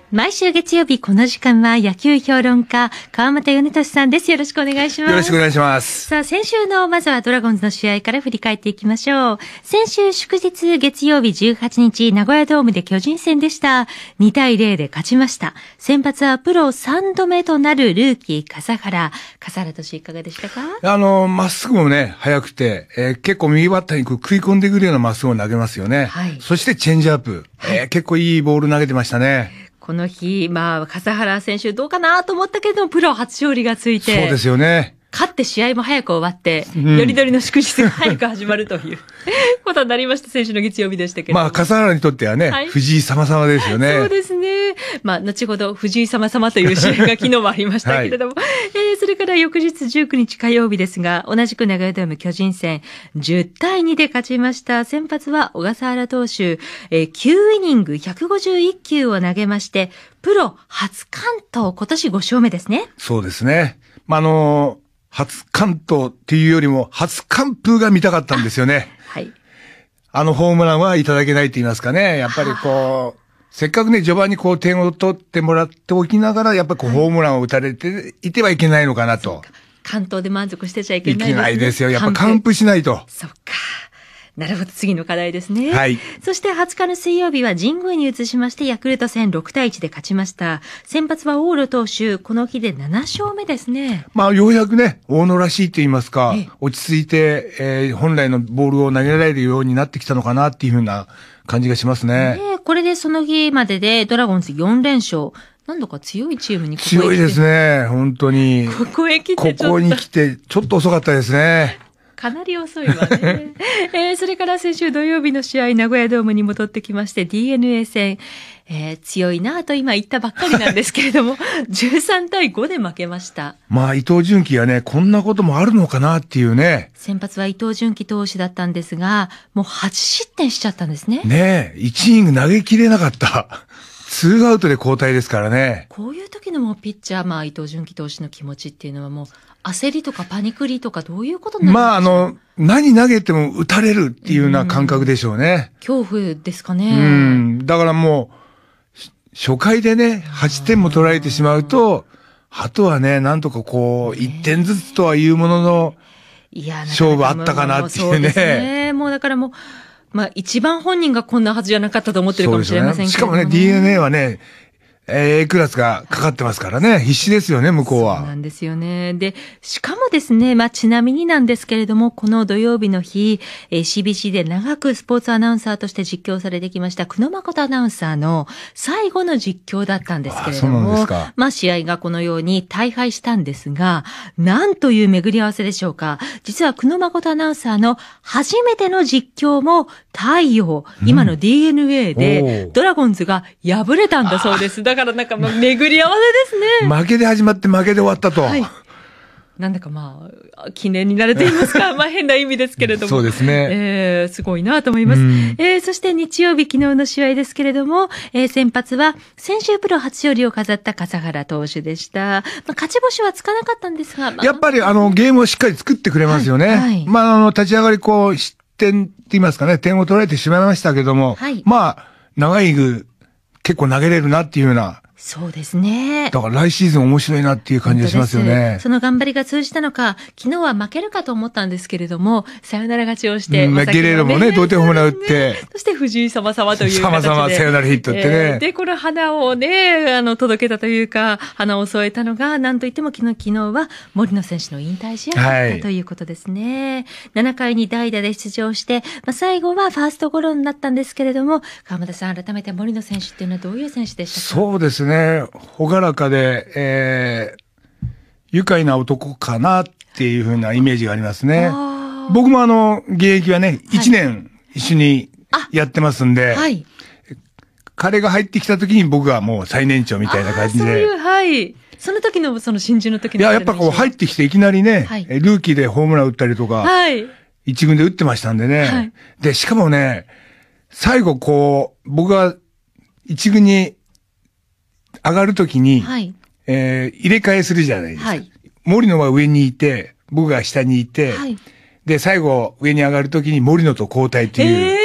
毎週月曜日この時間は野球評論家川又米俊さんです。よろしくお願いします。 よろしくお願いします。 さあ、先週のまずはドラゴンズの試合から振り返っていきましょう。先週祝日月曜日18日名古屋ドームで巨人戦でした。2対0で勝ちました。先発はプロ3度目となるルーキー笠原投手いかがでしたか？ まっすぐもね速くて、結構右バッターに食い込んでくるようなまっすぐを投げますよね。はい。そしてチェンジアップ、結構いいボール投げてましたね。 この日、笠原選手どうかなと思ったけど、プロ初勝利がついて。 そうですよね。 勝って試合も早く終わって、よりどりの祝日が早く始まるということになりました。先週の月曜日でしたけど。 笠原にとってはね、藤井様々ですよね。 そうですね。後ほど藤井様々という試合が昨日もありましたけれども、それから翌日19日火曜日ですが、同じく名古屋ドーム巨人戦、10対2で勝ちました。先発は小笠原投手、9イニング151球を投げまして、プロ初完投、今年5勝目ですね。 そうですね。初完投っていうよりも、初完封が見たかったんですよね。はい。ホームランはいただけないと言いますかね。やっぱりせっかくね、序盤に点を取ってもらっておきながら、やっぱりホームランを打たれていてはいけないのかなと。 完投で満足してちゃいけないですね。 いけないですよ。やっぱ完封しないと。 そっか。なるほど、次の課題ですね。 はい。 そして20日の水曜日は神宮に移しまして、ヤクルト戦6対1で勝ちました。先発は大野投手、この日で7勝目ですね。 ようやくね、大野らしいと言いますか、落ち着いて、本来のボールを投げられるようになってきたのかなっていうふうな感じがしますね。 これでその日まででドラゴンズ4連勝。何度か強いチームに強いですね、本当に。 ここに来て、ちょっと遅かったですね。 かなり遅いわね。それから先週土曜日の試合、名古屋ドームに戻ってきまして、DNA 戦、強いなぁと今言ったばっかりなんですけれども、13対5で負けました。 伊藤純喜がね、こんなこともあるのかなっていうね。 先発は伊藤純喜投手だったんですが、もう8失点しちゃったんですね。 ねえ、1イニング投げきれなかった。2アウトで交代ですからね。 こういう時のもうピッチャー、伊藤純喜投手の気持ちっていうのはもう、焦りとかパニクリとかどういうことになるんですか？ 何投げても打たれるっていうような感覚でしょうね。 恐怖ですかね。 だからもう、初回でね、8点も取られてしまうと、あとはね、なんとか1点ずつとはいうものの、勝負あったかなっていうね。そうですね。 もうだからもう、一番本人がこんなはずじゃなかったと思ってるかもしれませんけど、 しかもね、DNA はね、A クラスがかかってますからね。必死ですよね、向こうは。 そうなんですよね。で、しかもですね、ちなみになんですけれども、この土曜日の日、CBC で長くスポーツアナウンサーとして実況されてきました、久野誠アナウンサーの最後の実況だったんですけれども、試合がこのように大敗したんですが、なんという巡り合わせでしょうか。実は久野誠アナウンサーの初めての実況も太陽、今の DNA で、ドラゴンズが敗れたんだそうです。だから巡り合わせですね。 負けで始まって負けで終わったと。はい。 なんだか記念になると言いますか、変な意味ですけれども。 そうですね。 すごいなと思います。そして日曜日昨日の試合ですけれども、先発は先週プロ初勝利を飾った笠原投手でした。勝ち星はつかなかったんですが。 やっぱりゲームをしっかり作ってくれますよね。はい。立ち上がり失点って言いますかね、点を取られてしまいましたけども、はい。長いイニング結構投げれるなっていうような。 そうですね。 だから来シーズン面白いなっていう感じがしますよね。 その頑張りが通じたのか、昨日は負けるかと思ったんですけれども、サヨナラ勝ちをして、 ゲレーロもね、同点ホームラン打って。 そして藤井様々という形で。 様々サヨナラヒットってね。 で、この花をね、届けたというか、花を添えたのが、なんといっても昨日は森野選手の引退試合だったということですね。7回に代打で出場して、最後はファーストゴロになったんですけれども、川又さん改めて森野選手っていうのはどういう選手でしたか？ そうですね。ほがらかで、愉快な男かなっていう風なイメージがありますね。僕も現役はね、1年一緒にやってますんで、はい、彼が入ってきた時に僕はもう最年長みたいな感じで。そういう、 はい。その時の、新人の時の。 やっぱ入ってきていきなりね、はい、ルーキーでホームラン打ったりとか、はい、一軍で打ってましたんでね。はい、で、しかもね、最後僕が一軍に上がるときに、はい、入れ替えするじゃないですか。はい、森野は上にいて、僕が下にいて、はい、で、最後上に上がるときに森野と交代という。 そう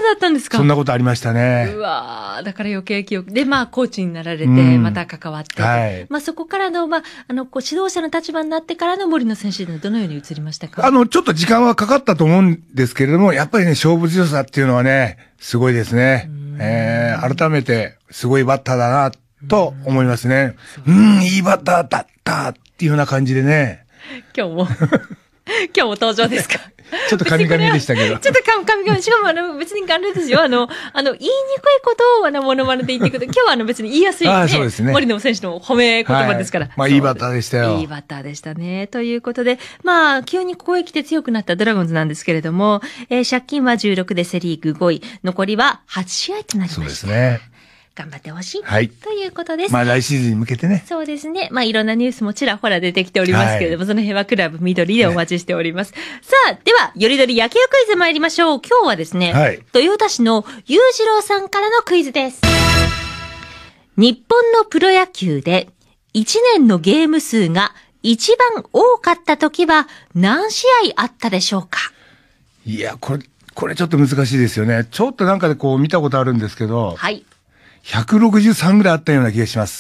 だったんですか？ そんなことありましたね。 うわー、だから余計記憶。で、まあ、コーチになられて、また関わって。はい。まあ、そこからの、まあ、指導者の立場になってからの森野選手でどのように移りましたか？ちょっと時間はかかったと思うんですけれども、やっぱりね、勝負強さっていうのはね、すごいですね。改めて、すごいバッターだな、と思いますね。いいバッターだったっていうような感じでね。 今日も登場ですか？ ちょっと神々でしたけど。 ちょっと神々。しかも別にあれですよ。言いにくいことをモノマネで言っていくと、今日は別に言いやすいね。 そうですね。 森野選手の褒め言葉ですから。 まあいいバッターでしたよ。 いいバッターでしたね。ということで、まあ急にここへ来て強くなったドラゴンズなんですけれども、借金は16でセリーグ5位。残りは8試合となりました。 そうですね。 頑張ってほしい。 はい。 ということです。 まあ来シーズンに向けてね。 そうですね。まあいろんなニュースもちらほら出てきておりますけれども、その辺はクラブ緑でお待ちしております。さあ、では、よりどり野球クイズ参りましょう。今日はですね、豊田市の裕次郎さんからのクイズです。日本のプロ野球で1年のゲーム数が一番多かった時は何試合あったでしょうか？ いや、これちょっと難しいですよね。ちょっとなんかでこう見たことあるんですけど。 はい。 163ぐらいあったような気がします。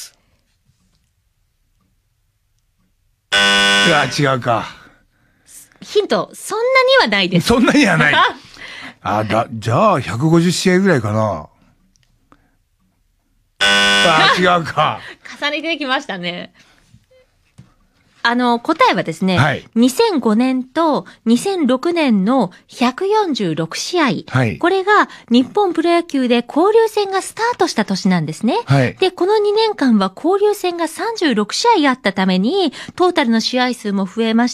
違うか。 ヒント、そんなにはないです。 そんなにはない。じゃあ150試合ぐらいかな。違うか。 重ねてきましたね。答えはですね、 はい、 2005年と2006年の146試合、 はい、 これが日本プロ野球で交流戦がスタートした年なんですね。 はい、 で、この2年間は交流戦が36試合あったために、トータルの試合数も増えまして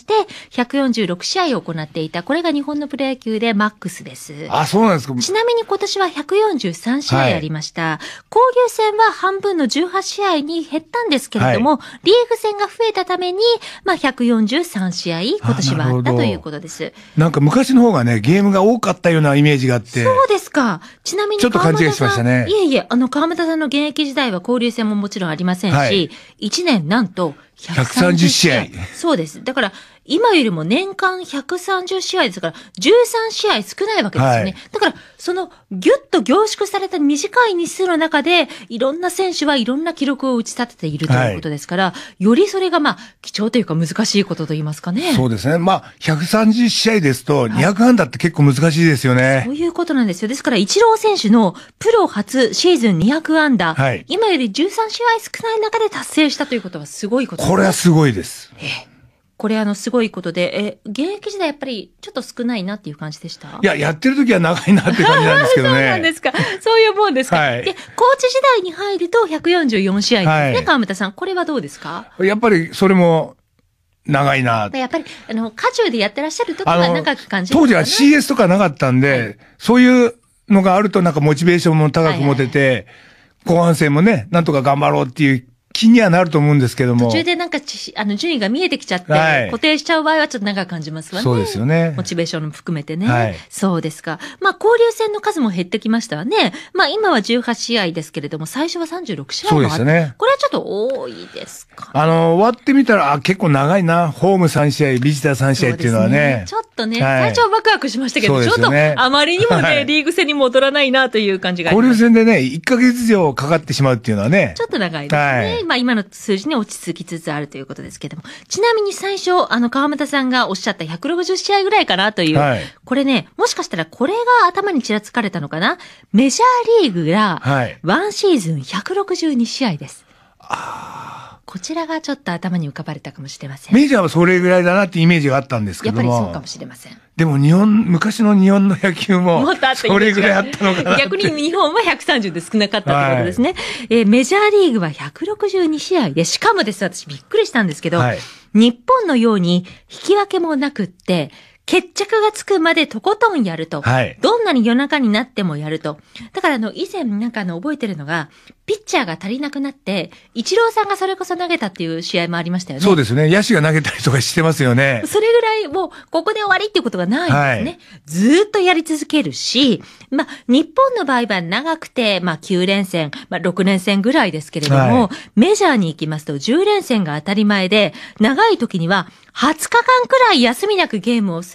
、146試合を行っていた。これが日本のプロ野球でマックスです。 そうなんですか。 ちなみに今年は143試合ありました。はい、交流戦は半分の18試合に減ったんですけれども、リーグ戦が増えたために、まあ、143試合、今年はあったということです。 なんか昔の方がね、ゲームが多かったようなイメージがあって。 そうですか。ちなみにちょっと勘違いしましたね。 いえ、川又さんの現役時代は交流戦ももちろんありませんし、はい、1年なんと130試合。そうです。だから、今よりも年間130試合ですから、13試合少ないわけですよね。はい、だから、その、ぎゅっと凝縮された短い日数の中で、いろんな選手はいろんな記録を打ち立てているということですから、はい、よりそれが貴重というか難しいことと言いますかね。 そうですね。130試合ですと、200安打って結構難しいですよね。 そういうことなんですよ。ですから、イチロー選手のプロ初シーズン200安打、はい、今より13試合少ない中で達成したということはすごいことです。 これはすごいです。 これすごいことで、現役時代やっぱりちょっと少ないなっていう感じでした？ いや、やってる時は長いなって感じなんですけどね。 そうなんですか。そういうもんですか。はい、で、コーチ時代に入ると144試合ですね、はい、川又さん。これはどうですか？ やっぱりそれも長いな。 やっぱり、家中でやってらっしゃる時は長く感じる、 当時は CS とかなかったんで、はい、そういうのがあるとなんかモチベーションも高く持てて、後半戦もね、なんとか頑張ろうっていう気にはなると思うんですけども。 途中でなんか順位が見えてきちゃって、はい、固定しちゃう場合はちょっと長く感じますわね。 そうですよね。 モチベーションも含めてね。 はい、 そうですか。交流戦の数も減ってきましたわね。今は18試合ですけれども、最初は36試合もあって。 そうですね。 これはちょっと多いですか、 ね。終わってみたら、結構長いな。ホーム3試合、ビジター3試合っていうのはね。 ちょっとね、最初はワクワクしましたけど、ちょっとあまりにもね、リーグ戦に戻らないなという感じがあります。 交流戦でね、1ヶ月以上かかってしまうっていうのはね。 ちょっと長いですね。今の数字に落ち着きつつあるということですけども。ちなみに最初、川又さんがおっしゃった160試合ぐらいかなという。はい、これね、もしかしたらこれが頭にちらつかれたのかな？メジャーリーグが、1シーズン162試合です。こちらがちょっと頭に浮かばれたかもしれません。 メジャーはそれぐらいだなってイメージがあったんですけども。 やっぱりそうかもしれません。 でも昔の日本の野球も、それぐらいあったのかな。 逆に日本は130で少なかったということですね。メジャーリーグは162試合で、しかもです、私びっくりしたんですけど、日本のように引き分けもなくって、決着がつくまでとことんやると。どんなに夜中になってもやると。だから以前覚えてるのが、ピッチャーが足りなくなって、イチローさんがそれこそ投げたっていう試合もありましたよね。 そうですね。野手が投げたりとかしてますよね。 それぐらいもう、ここで終わりっていうことがないんですね。ずーっとやり続けるし、日本の場合は長くて、9連戦、6連戦ぐらいですけれども、メジャーに行きますと10連戦が当たり前で、長い時には20日間くらい休みなくゲームをする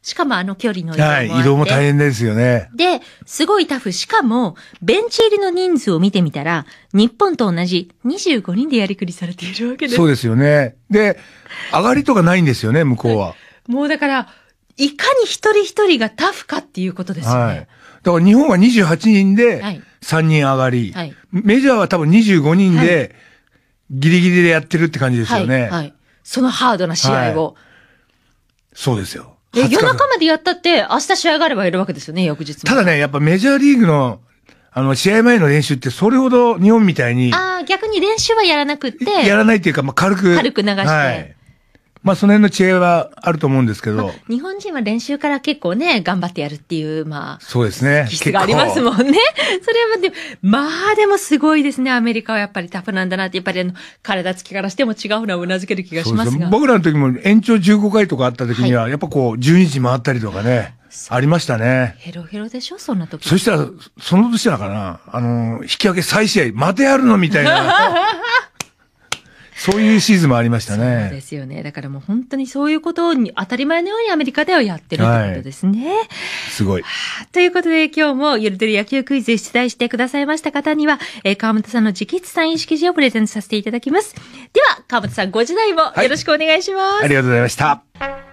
しかも距離の移動もあって。 はい、移動も大変ですよね。 で、すごいタフ。しかも、ベンチ入りの人数を見てみたら、日本と同じ25人でやりくりされているわけです。 そうですよね。で、上がりとかないんですよね、向こうは。 もうだから、いかに一人一人がタフかっていうことですよね。はい。 だから日本は28人で3人上がり、はい、メジャーは多分25人でギリギリでやってるって感じですよね。はい。はい、 そのハードな試合を。はい、 そうですよ。 夜中までやったって、明日試合があればやるわけですよね、翌日も。 ただね、やっぱメジャーリーグの、試合前の練習ってそれほど日本みたいに。 逆に練習はやらなくって。 やらないっていうか、まあ、軽く流して。はい。まあ、その辺の違いはあると思うんですけど。 日本人は練習から結構ね、頑張ってやるっていう、まあ。 そうですね。 気質がありますもんね。それはまあでもすごいですね。アメリカはやっぱりタフなんだなって、やっぱり体つきからしても違うのはうなずける気がしますが。 僕らの時も延長15回とかあった時には、やっぱこう、12時回ったりとかね。ありましたね。 ヘロヘロでしょそんな時。 そしたら、その年だからな、引き分け再試合、またやるのみたいな。そういうシーズンもありましたね。 そうですよね。だからもう本当にそういうことを当たり前のようにアメリカではやってるってことですね。はい、 すごい。 ということで今日もゆるてる野球クイズ出題してくださいました方には、川本さんの直筆サイン色紙をプレゼントさせていただきます。では、川本さんご時代もよろしくお願いします。 ありがとうございました。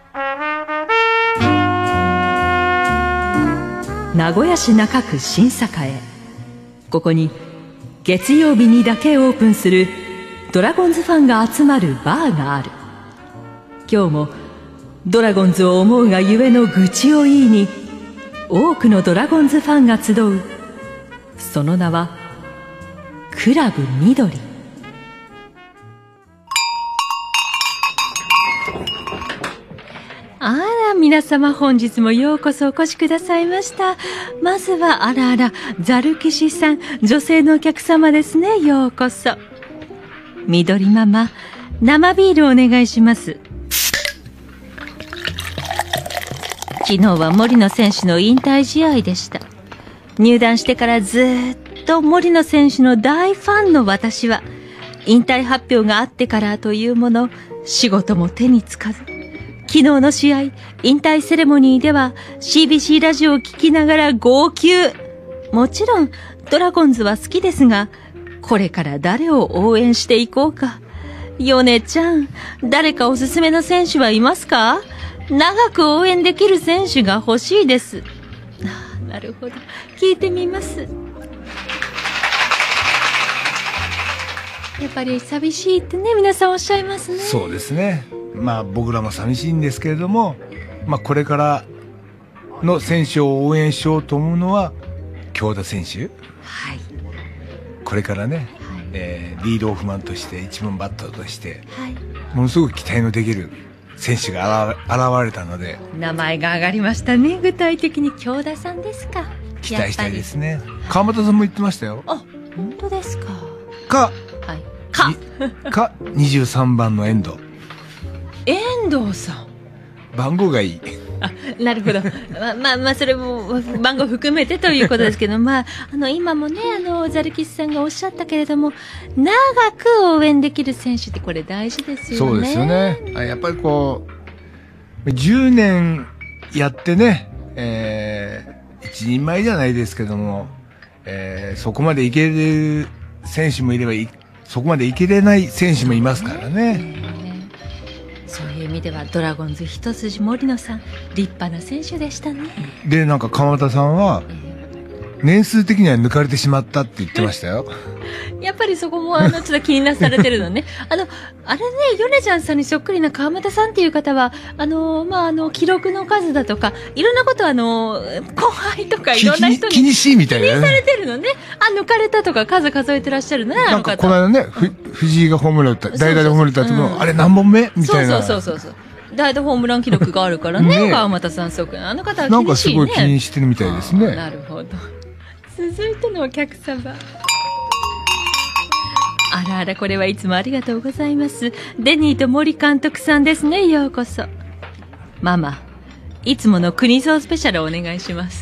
名古屋市中区新栄。ここに月曜日にだけオープンするドラゴンズファンが集まるバーがある。今日もドラゴンズを思うがゆえの愚痴を言いに多くのドラゴンズファンが集う。その名はクラブ緑。あら、皆様本日もようこそお越しくださいました。まずは、あら、ザルキシさん、女性のお客様ですね。ようこそ。緑ママ、生ビールお願いします。昨日は森野選手の引退試合でした。入団してからずっと森野選手の大ファンの私は、引退発表があってからというもの、仕事も手につかず、昨日の試合、引退セレモニーでは CBC ラジオを聞きながら号泣。もちろんドラゴンズは好きですが、これから誰を応援していこうか。米ちゃん、誰かおすすめの選手はいますか？長く応援できる選手が欲しいです。なるほど。聞いてみます。やっぱり寂しいってね、皆さんおっしゃいますね。 そうですね。まあ僕らも寂しいんですけれども、まあこれからの選手を応援しようと思うのは京田選手。はい。これからね、はい、リードオフマンとして一番バッターとして、はい、ものすごく期待のできる選手が現れたので、 名前が上がりましたね。具体的に京田さんですか。 期待したいですね。川本さんも言ってましたよ。 あ、本当ですか。 はい。か23番の遠藤。 遠藤さん。 番号がいい。 あ、なるほど。まあ、それも番号含めてということですけど、まあ、今もね、ザルキスさんがおっしゃったけれども、長く応援できる選手ってこれ大事ですよね。 そうですよね。やっぱりこう、10年やってね、一人前じゃないですけども、そこまでいける選手もいれば、そこまでいけれない選手もいますからね。 そういう意味ではドラゴンズ一筋森野さん立派な選手でしたね。 でなんか川端さんは年数的には抜かれてしまったって言ってましたよ。 やっぱりそこもちょっと気になされてるのね。あれね、米ちゃんさんにそっくりな川又さんっていう方は記録の数だとかいろんなこと後輩とかいろんな人に気にしいみたいな、 ね、気にされてるのね。抜かれたとか数数えてらっしゃるのね。 なんかこの間ね、藤井がホームラン打った、代打でホームラン打ったっても、あれ何本目みたいな。 そう。代打ホームラン記録があるからね。川又さんそっくり。あの方は気にしいね。 なんかすごい気にしてるみたいですね。 なるほど。続いてのお客様。あら、これはいつもありがとうございます。デニーと森監督さんですね。ようこそ。ママ、いつもの国蔵スペシャルお願いします。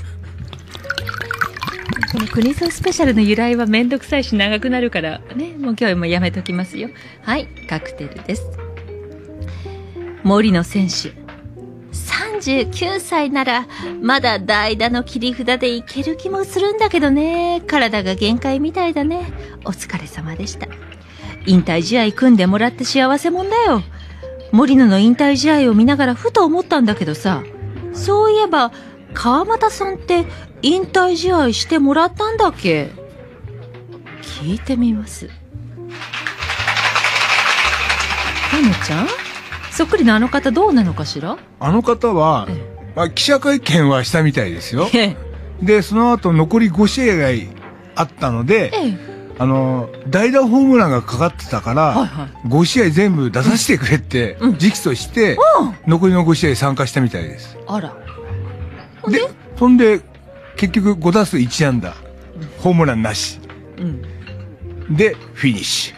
この国蔵スペシャルの由来はめんどくさいし長くなるからね、もう今日もやめときますよ。はい、カクテルです。森野選手、 39歳なら、まだ代打の切り札でいける気もするんだけどね。体が限界みたいだね。お疲れ様でした。引退試合組んでもらって幸せもんだよ。森野の引退試合を見ながらふと思ったんだけどさ、そういえば、川又さんって引退試合してもらったんだっけ？聞いてみます。かのちゃん？そっくりなあの方どうなのかしら？ あの方は、記者会見はしたみたいですよ。で、その後残り5試合があったので、代打ホームランがかかってたから、5試合全部出させてくれって直訴して、残りの5試合参加したみたいです。 あら。 で、そんで、結局5打数1安打、ホームランなし。で、フィニッシュ。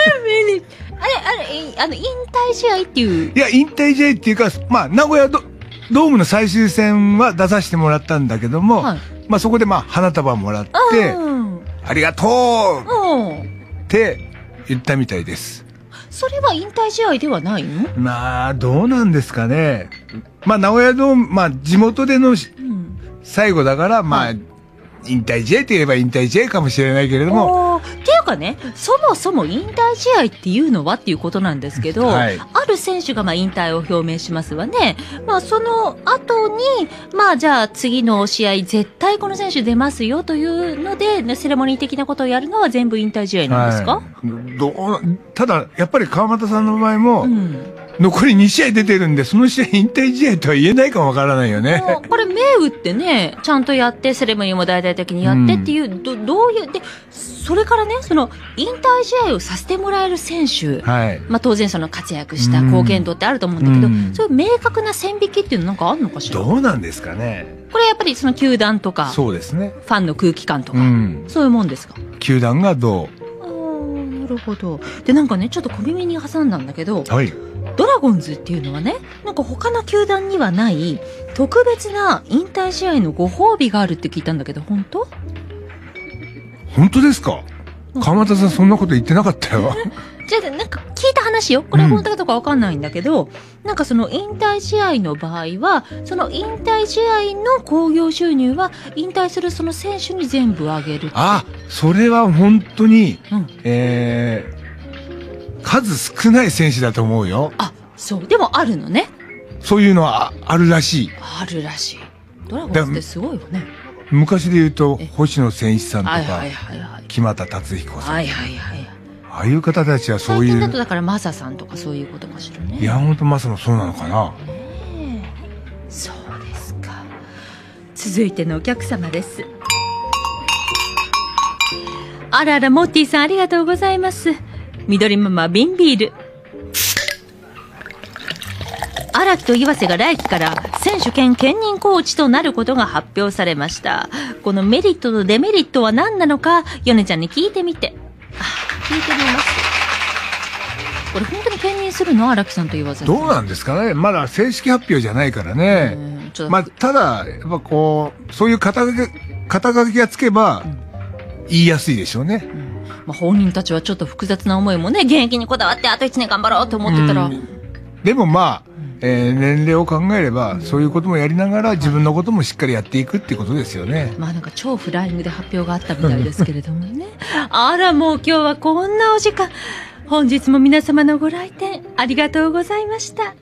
引退試合っていう。 いや、引退試合っていうか、まあ、名古屋ドームの最終戦は出させてもらったんだけども、まあ、そこで花束もらって、ありがとうって言ったみたいです。 それは引退試合ではないの？ まあ、どうなんですかね。まあ、名古屋ドーム、まあ、地元での最後だから、まあ、引退試合と言えば引退試合かもしれないけれども。 っていうかね、そもそも引退試合っていうのはっていうことなんですけど、ある選手が引退を表明しますわね。まあその後に、まあじゃあ次の試合絶対この選手出ますよというので、セレモニー的なことをやるのは全部引退試合なんですか？ ただ、やっぱり川又さんの場合も、残り2試合出てるんで、その試合引退試合とは言えないかもわからないよね。 これ、銘打ってね、ちゃんとやって、セレモニーも大々的にやってっていう、どういう、で、それからね、その、引退試合をさせてもらえる選手、まあ当然その活躍した貢献度ってあると思うんだけど、そういう明確な線引きっていうのなんかあるのかしら？ どうなんですかね。 これやっぱりその球団とか、 そうですね。 ファンの空気感とか、そういうもんですか？ 球団がどう？なるほど。で、なんかね、ちょっと小耳に挟んだんだけど、ドラゴンズっていうのはね、なんか他の球団にはない特別な引退試合のご褒美があるって聞いたんだけど、本当？ 本当ですか？川又さんそんなこと言ってなかったよ。 じゃあ、なんか聞いた話よ。これは本当かどうかわかんないんだけど、なんかその引退試合の場合は、その引退試合の興行収入は引退するその選手に全部あげる。 それは本当に、数少ない選手だと思うよ。 そう。でもあるのね。 そういうのはあるらしい。 あるらしい。ドラゴンズってすごいよね。 昔で言うと、星野千一さんとか、木俣達彦さん。ああいう方たちはそういう。 最近だとだからマサさんとかそういうことかしらね。 山本マサもそうなのかな。 そうですか。続いてのお客様です。あらあら、モッティさんありがとうございます。緑ママ瓶ビール。荒木と岩瀬が来季から選手兼兼任コーチとなることが発表されました。このメリットとデメリットは何なのか、米ちゃんに聞いてみて。聞いてみます。これ本当に兼任するの？荒木さんと岩瀬さん。 どうなんですかね。まだ正式発表じゃないからね。まあ、ただ、やっぱこう、そういう肩書きがつけば、言いやすいでしょうね。 まあ、本人たちはちょっと複雑な思いもね、現役にこだわってあと1年頑張ろうと思ってたら。 でもまあ、年齢を考えれば、そういうこともやりながら自分のこともしっかりやっていくってことですよね。 まあなんか超フライングで発表があったみたいですけれどもね。あら、もう今日はこんなお時間。本日も皆様のご来店ありがとうございました。